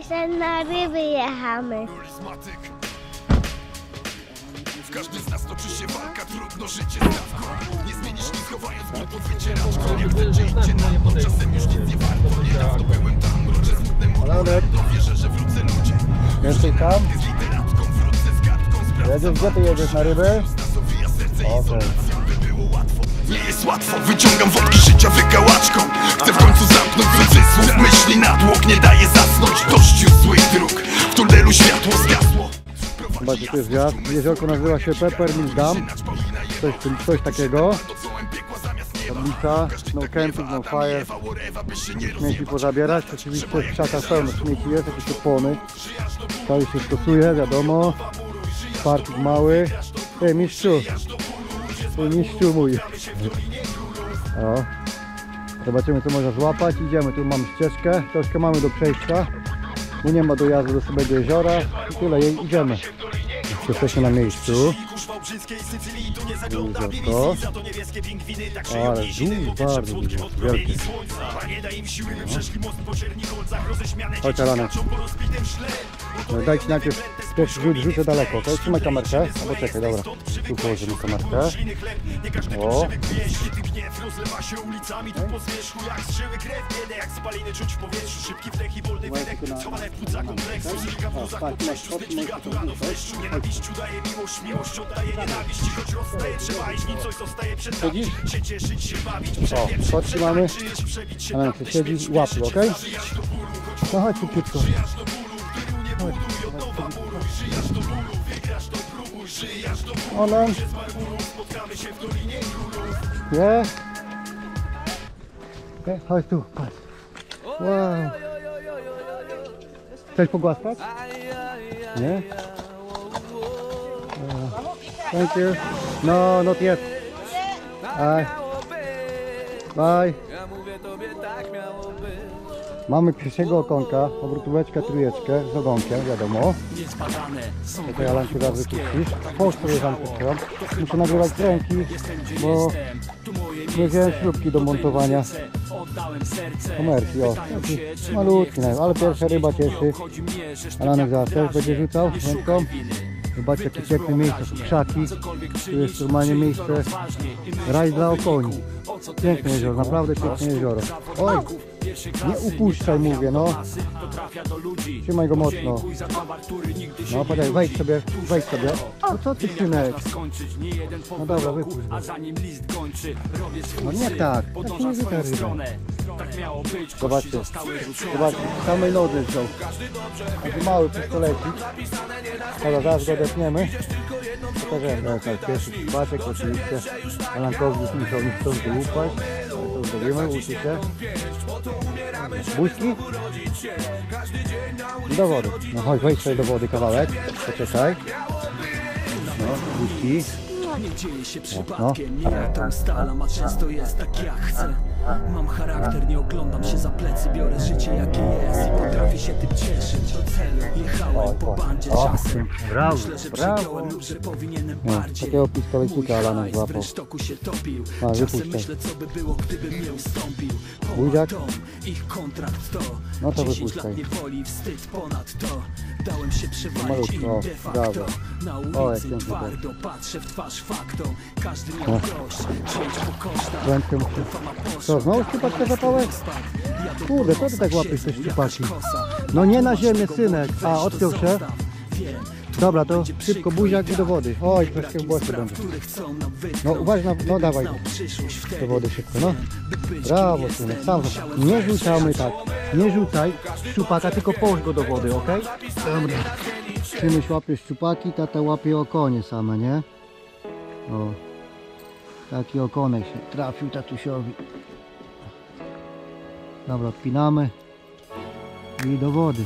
Jeszcze na ryby jechamy. W każdym z nas toczy się walka, trudno życie stawką. Nie zmienisz nic, chowając pod wycieraczką. Jak wtedy idzie na dno, czasem już nic nie warto. Niedawno byłem tam, mroczę smutne mury. Wierzę, że wrócę ludzie. Jesteś tam? Z literatką wrócę z kartką. Jedziesz, gdzie ty jedziesz, na ryby? Okej. Nie jest łatwo, wyciągam wodki życia wykałaczką. Chcę w końcu zamknąć cudzysłów myśli, natłok nie daje zasnąć. Dość już złych dróg, w tunelu światło zgasło. Zobaczcie, tu jest wjazd. Jeziorko nazywa się Peppermill Dam. Coś takiego. Tablica, no camping, no fire. Śmieci pozabierać. Oczywiście w krzakach pełno śmieci jest, jakieś opony. Cały się stosuje, wiadomo. Parking mały. Ej, mistrzu! Mistrzu mój. O. Zobaczymy, co można złapać. Idziemy, tu mamy ścieżkę. Troszkę mamy do przejścia. Tu nie ma dojazdu do samego jeziora. I tyle, idziemy. Jesteśmy na miejscu. Jeziorko. O, ale bardzo duży, wielki. Chodź, Alanek. Dajcie najpierw pierwszy rzut, rzucę daleko, ok? Trzymaj kamerkę, albo czekaj, dobra. Tu położymy kamerkę. O. Siedzisz? O, chodź, mamy. Alanek, siedzi, łapy, ok? No chodź szybciutko. Alan. Nie? Nie? Chodź tu, patrz. Wow. Chcesz pogłaskać? Nie? Thank you. No, not yet. Bye. Bye. Mamy pierwszego okonka, obrotóweczkę, trójeczkę z ogonkiem, wiadomo. Tutaj Alan się raz wypuścisz. Połóż sobie zamkę. Muszę nagrywać z ręki, bo nie wziąłem śrubki do montowania. Komerki, o. Malutki, ale pierwsza ryba cieszy. Alanek zaraz też będzie rzucał ręką. Zobaczcie, jakie piękne miejsce, tu krzaki. Tu jest normalnie miejsce, raj dla okoni. Piękne jezioro, naprawdę piękne jezioro. Oj, nie upuszczaj, mówię, no. Trzymaj go mocno. No, poczekaj, wejdź sobie. No co ty, synek? No dobra, wypuść go. No nie tak, tak nie rzuca ryba. Zobaczcie, samej lody wziął. Taki mały pistolecik. Dobra, zaraz go odetniemy. Pokażemy, tak, pierwszy przypadek oczywiście. Alankowi musiał mi stąd wyłupać. To zrobimy, uczy się. Buźki? Do wody. No chodź, wejdź sobie do wody kawałek. Poczekaj. No, buźki. Nie dzieje się przypadkiem, nie ja to ustalam, a często jest tak jak chcę. Mam charakter, nie oglądam się za plecy, biorę życie jakie jest i potrafię się tym cieszyć. Do celu jechałem po bandzie czasem. Myślę, że przyjąłem lub że powinienem bardziej. Takiego pistolecika Alanek złapał. A, czasem myślę, co by było, gdybym nie ustąpił. Buziak? Ich kontrakt to no to 10 wypuszczaj. lat niewoli, wstyd ponad to. Dałem się przewalić im de facto. Na ulicy twardo patrzę w twarz faktom. Każdy miał dość, część pokoszna. Co, znowu szczupaczkę zapałeś? Kurde, co ty tak łapiesz te szczupaki? No nie na ziemię, synek. A, odpiął się. Dobra, to szybko buziak i do wody. Oj, troszkę w błocie będzie. No uważaj, no dawaj. Do wody szybko, no. Brawo, synek, sam. Nie rzucamy tak. Nie rzucaj szczupaka, tylko połóż go do wody, ok? Dobra. Synuś łapie szczupaki, tata łapie okonie same, nie? O. Taki okonek się trafił tatusiowi. Dobra, odpinamy. I do wody.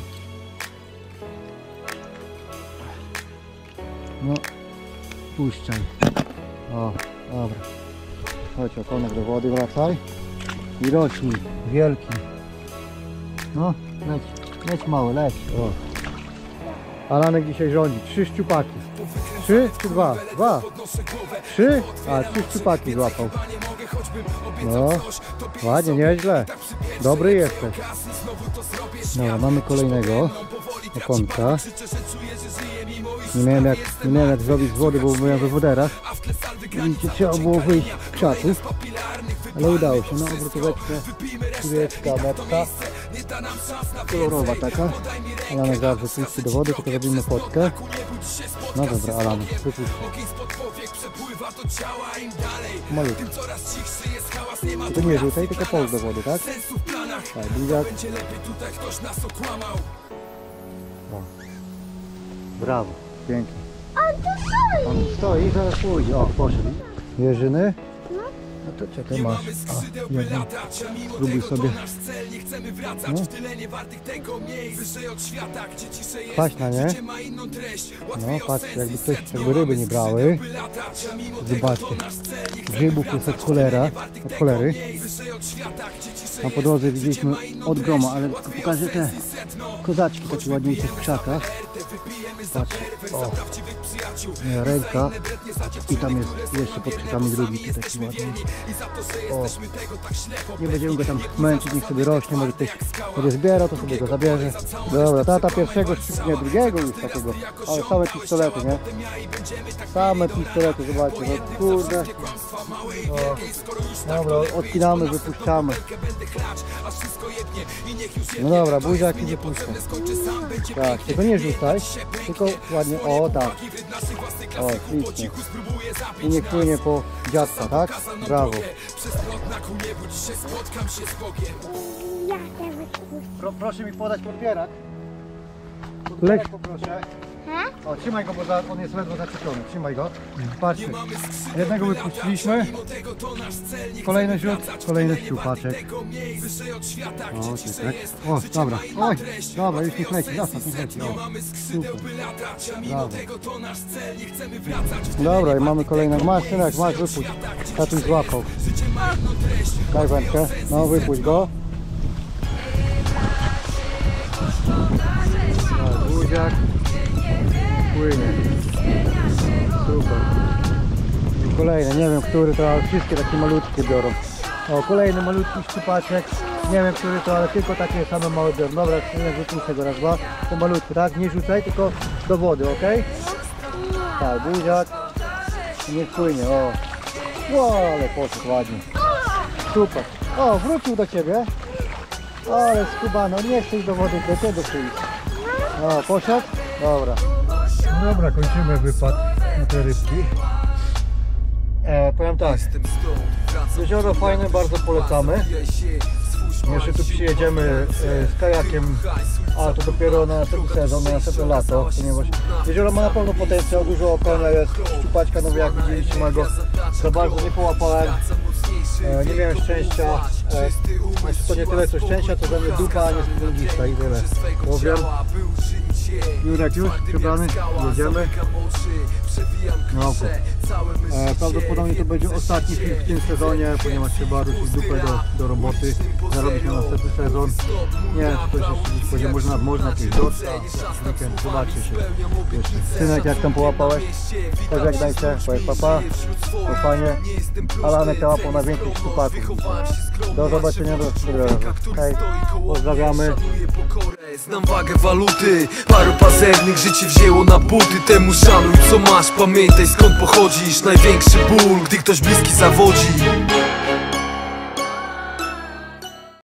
No, puszczaj. O, dobra. Chodź, okonek do wody, wracaj. I rośnij, wielki. No, leć mały, leć. O. Alanek dzisiaj rządzi. 3 szczupaki. 3 czy 2? 2. 3? A, 3 szczupaki złapał. No, ładnie, nieźle. Dobry jesteś. Dobra, mamy kolejnego. okonka. Nie miałem jak zrobić z wody, bo byłem we woderach. Widzicie, trzeba było wyjść z krzatów, ale udało się. No, obrotóweczkę, trójeczka, metka. Kolorowa taka. Alanek zaraz wypuści do wody, tylko zrobimy fotkę. No dobra, Alanek, wypuść. Malutko. To nie rzucaj, tylko połóż do wody, tak? Tak, buziak. O. Brawo, pięknie. On stoi, zaraz pójdzie. O, poszedł. Jeżyny? No to co ty masz? A, jedno. Spróbuj sobie. No. Kwaśna, nie? No, patrz, jakby ryby nie brały. Zobaczcie. Grzybów jest od cholery. Na podłodze widzieliśmy od groma, ale pokażę te kozaczki takie ładniejsze w krzakach. Patrz, o, ręka i tam jest jeszcze pod krzakami drugi, tu taki ładny. O, nie będziemy go tam męczyć, niech sobie rośnie, może ktoś będzie zbierał, to sobie go zabierze. Dobra, tata pierwszego, nie drugiego już takiego, ale same pistolety, nie? Same pistolety, zobaczcie, no kurde. O, dobra, odpinamy, wypuszczamy. No dobra, buziak i wypuszczę. Tak, tylko nie rzucaj, tylko ładnie, o tak. O, ślicznie. I niech płynie po dziadka, tak? Brawo. Proszę mi podać podbierak. Podbierak poproszę. O, trzymaj go, bo on jest ledwo zaczepiony. Trzymaj go. Patrzcie. Jednego wypuściliśmy. Kolejny rzut, kolejny szczupaczek. O, czekaj. O, dobra. Oj, dobra, już niech leci. Zostaw, niech leci. O, super. Brawo. Dobra, i mamy kolejnego. Masz, synek, masz, wypuść. Tatuś złapał. Daj wędkę. No, wypuść go. No, buziak. Płynie. Super. I kolejny, nie wiem który to, ale wszystkie takie malutkie biorą. O, kolejny malutki szczupaczek. Nie wiem który to, ale tylko takie same małe biorą. Dobra, nie wypuszczę go raz, dwa. To malutki, tak? Nie rzucaj, tylko do wody, ok? Tak, buziak. I niech płynie, o. O, ale poszedł ładnie. Super. O, wrócił do ciebie. Ale skubano, nie chcesz do wody, do ciebie przyjść. O, poszedł? Dobra. Dobra, kończymy wypad na te rybki. Powiem tak, jezioro fajne, bardzo polecamy. Jeszcze tu przyjedziemy z kajakiem, a to dopiero na następny sezon, na następne lato, ponieważ jezioro ma na pewno potencjał, dużo okonia jest, szczupaczka, no jak widzieliście, mojego za bardzo nie połapałem. Nie miałem szczęścia, to nie tyle co szczęścia, to za mnie dupa, a nie spółdziszka i tyle. Powiem. Jurek już przebrany, jedziemy. No, prawdopodobnie to będzie ostatni film w tym sezonie, ponieważ trzeba ruszyć dupę do roboty, zarobić na następny sezon. Nie wiem, czy ktoś jeszcze można coś dostać, zobaczcie się jeszcze. Synek, jak tam połapałeś? Tak jak dajcie, powiedz papa, to fajnie. Alanek łapał na większych szczupaków. Do zobaczenia, do następnego. Hej, pozdrawiamy. Znam wagę waluty, paru pazernych życie wzięło na buty. Temu szanuj co masz, pamiętaj skąd pochodzisz. Największy ból, gdy ktoś bliski zawodzi.